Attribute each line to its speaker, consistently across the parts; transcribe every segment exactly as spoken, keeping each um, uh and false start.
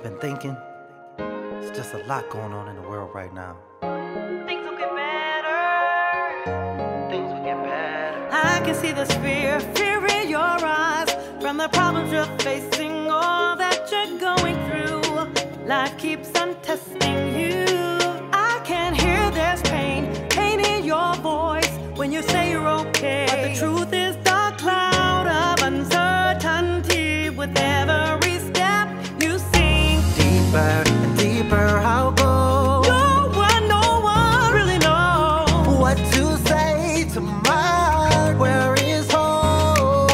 Speaker 1: I've been thinking, it's just a lot going on in the world right now.
Speaker 2: Things will get better.
Speaker 1: Things will get better.
Speaker 2: I can see the fear, fear in your eyes from the problems you're facing, all that you're going through. Life keeps on testing you. I can hear there's pain, pain in your voice when you say you're okay. But the truth is the cloud of uncertainty with every step you sink
Speaker 1: Deeper and deeper I'll go.
Speaker 2: No one, no one really knows
Speaker 1: What to say to my heart, where is home?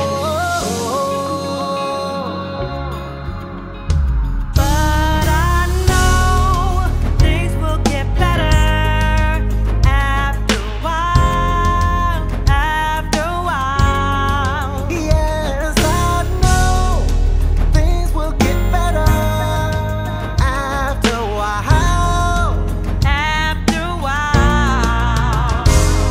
Speaker 2: But I know things will get better after a while, after a while.
Speaker 1: Yes, I know things will get better after a while.
Speaker 2: After a while,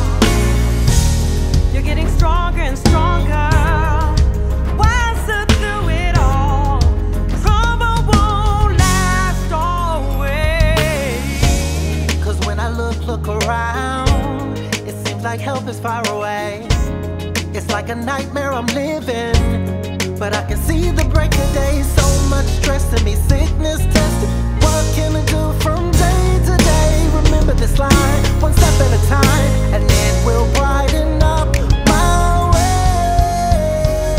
Speaker 2: you're getting stronger and stronger, wiser through it all. Trouble won't last always.
Speaker 1: Cause when I look, look around, it seems like help is far away. It's like a nightmare I'm living, but I can see the break of day. So much stress in me, sickness tested. What can I do from day to day? Remember this line, one step at a time, and it will brighten up my way.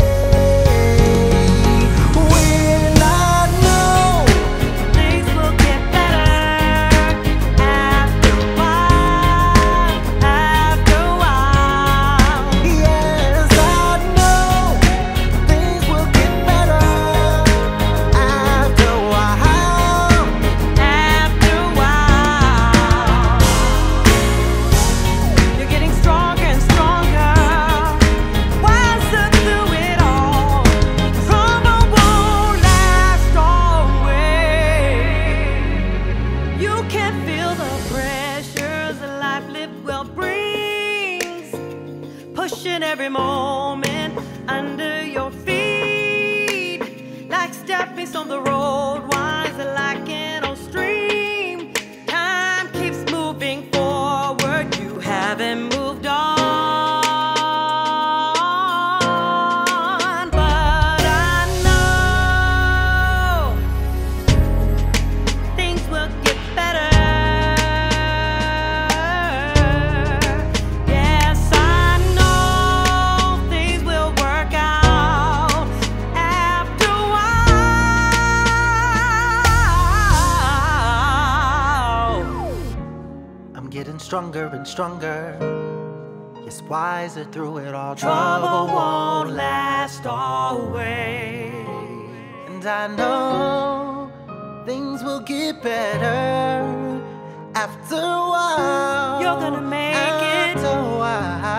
Speaker 1: When I know
Speaker 2: Things will get better after a while, after a while.
Speaker 1: Yes, I know things will get better after a while.
Speaker 2: After a while, you're getting stronger and stronger, wiser through it all. Trouble won't last always. You can feel the pressures that life lived well brings, pushing every moment under your feet, like stepping on the road, wiser like an old stream. Time keeps moving forward, you haven't moved on. But I know things will get better. Yes, I know things will work out after a while.
Speaker 1: I'm getting stronger and stronger. Yes, wiser through it all.
Speaker 2: Trouble won't last always.
Speaker 1: And I know things will get better after a while.
Speaker 2: You're gonna make it.
Speaker 1: After a while.